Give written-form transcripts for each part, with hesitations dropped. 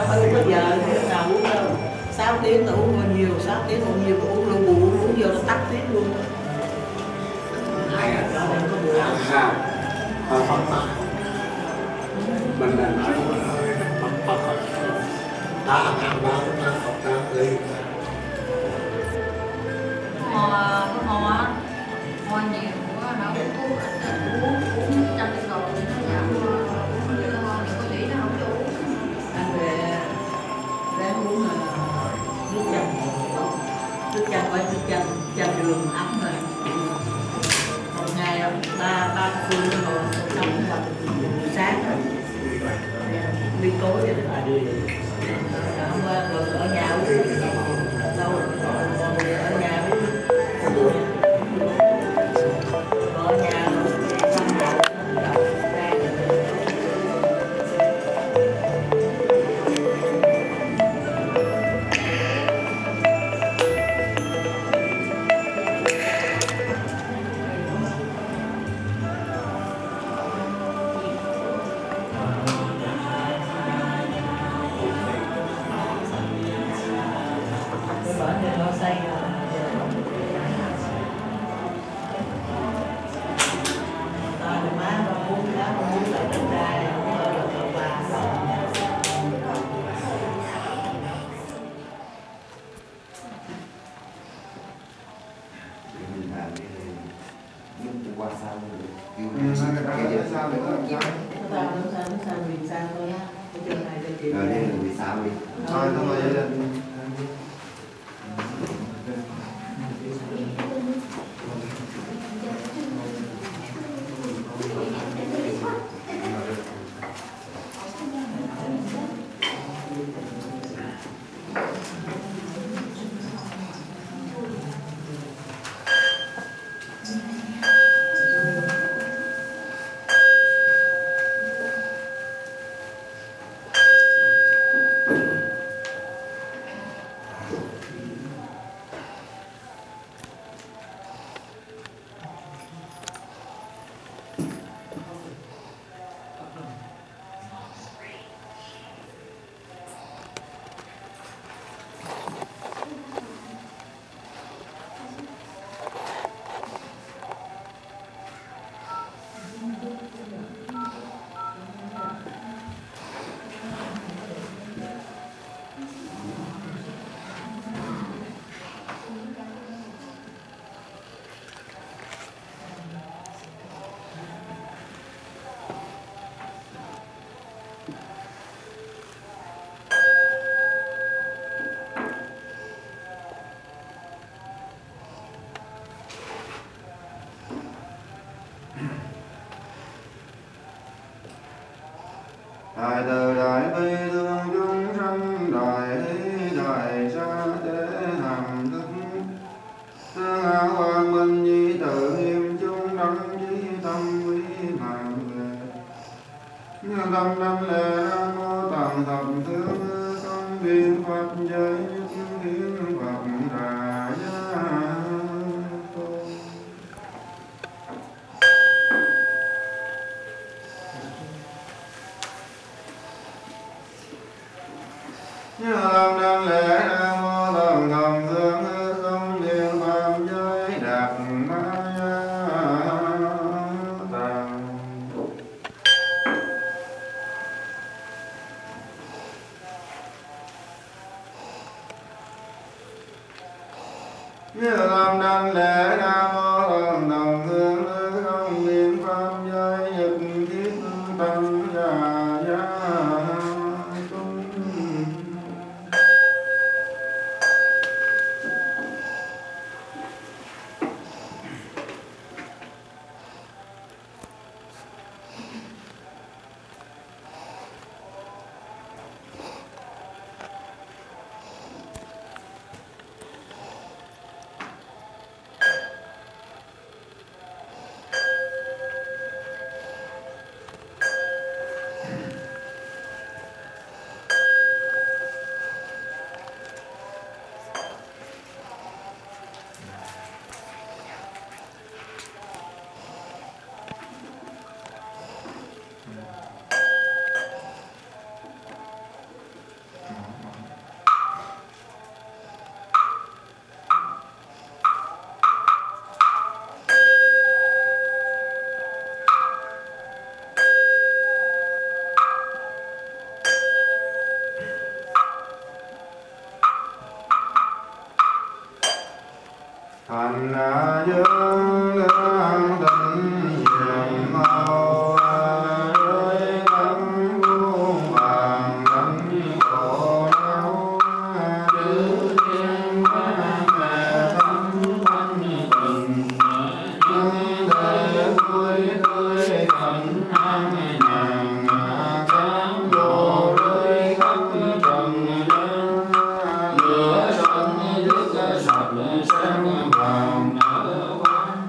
phải uống bây giờ, nào uống đâu. 6 tiếng là uống bao nhiêu, 6 tiếng uống nhiều, uống luôn bù, uống vô nó tắt tiếng luôn. Mình là nói ta làm bao ta học ta đi ho nhiều quá nó uống uống trăm rồi nó giảm ho thì có nghĩ nó không đủ. Anh về ráng uống nước chanh, phải nước chanh đường ấm rồi. Một ngày ba phương rồi xong gặp sáng rồi đi tối rồi hôm qua rồi ở nhà uống lâu rồi ở nhà uống ở nhà xong rồi đại từ đại bi thương chúng sanh đại hỷ đại sa thế hàm thức tương áo quang minh nhi tự nghiêm chúng đăng chí tâm quý mạng về như tâm đăng lệ nam mô tạng thập thương công viên Phật giới nhất thiên Phật đà gia như tâm đăng lễ nam mô tạng thập thương công viên Phật giới đạt ma tạng như tâm đăng lễ nam mô tạng thập thương công viên Phật giới nhất thiết tâm gia thành dương lương tình hiền màu rơi tâm muôn vàng đánh khổ đau chữ thiên mẹ tâm thanh tình nhưng để vui tươi thành an nhàn sáng vô rơi khắp trần gian lửa sân nước sạch sáng vàng nở hoa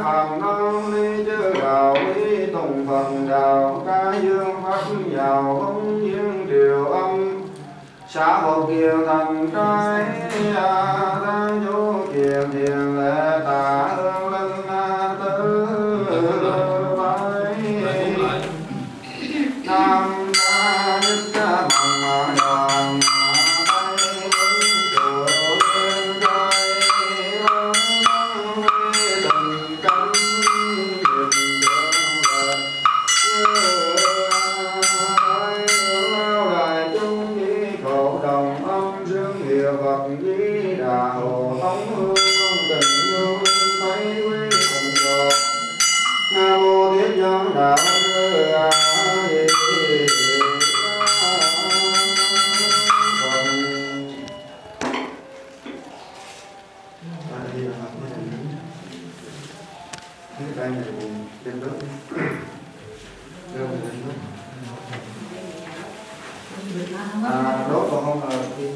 phạm nam ni chư đạo quý tùng phần đạo ca dương pháp giàu không dương triều âm xã hội kiều thành trai tăng chú kiều thiền lệ tạ hương linh tứ bái nam ca nhất ca bằng đoàn đốt còn không là khi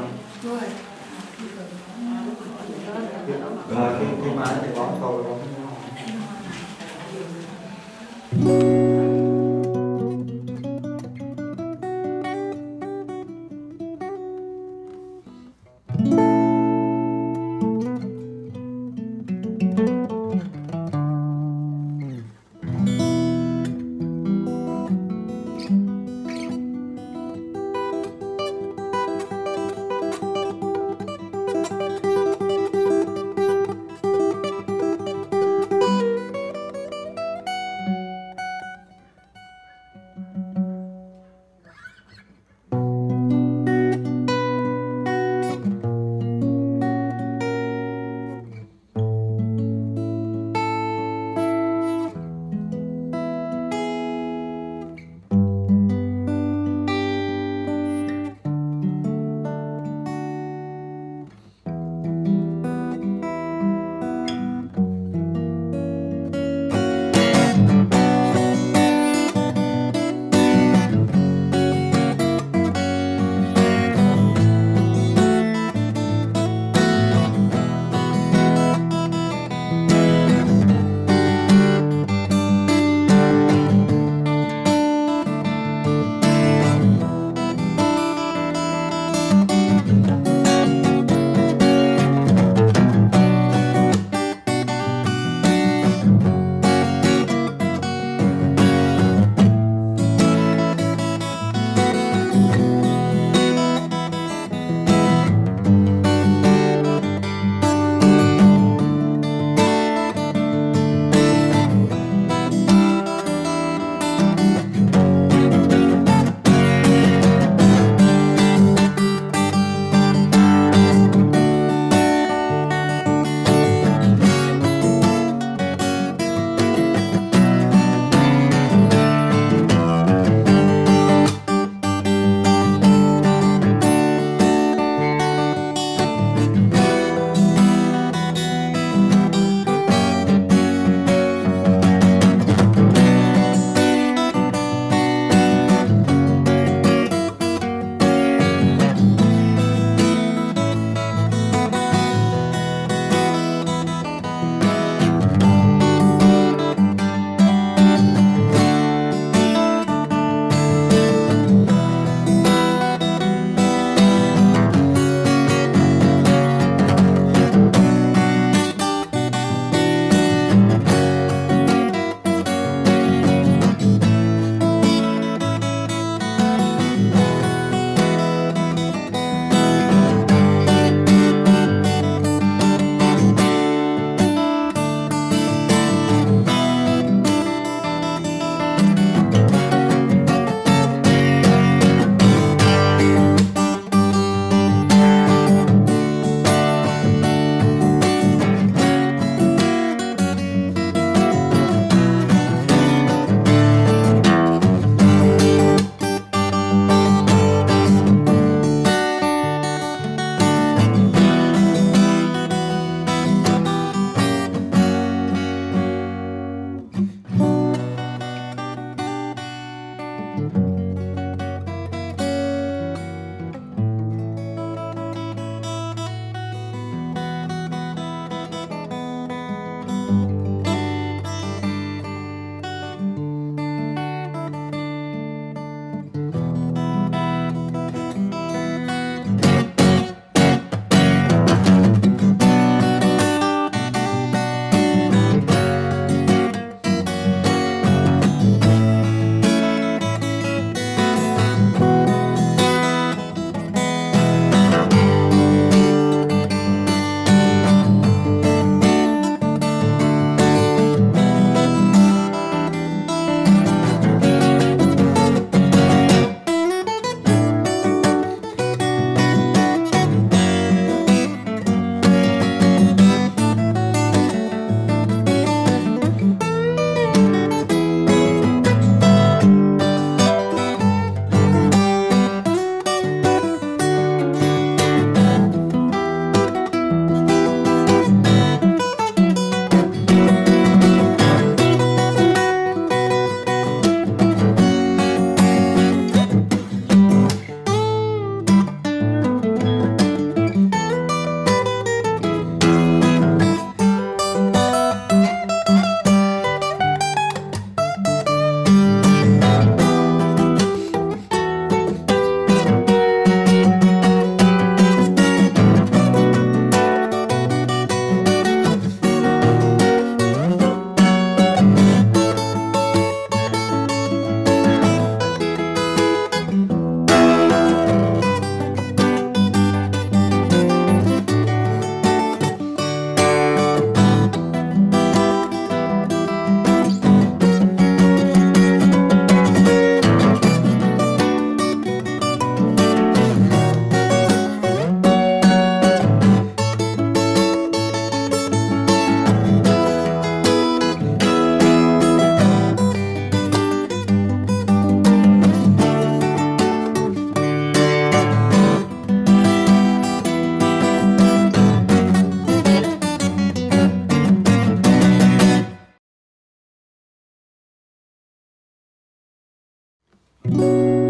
mà thì bón cầu bón Thank you.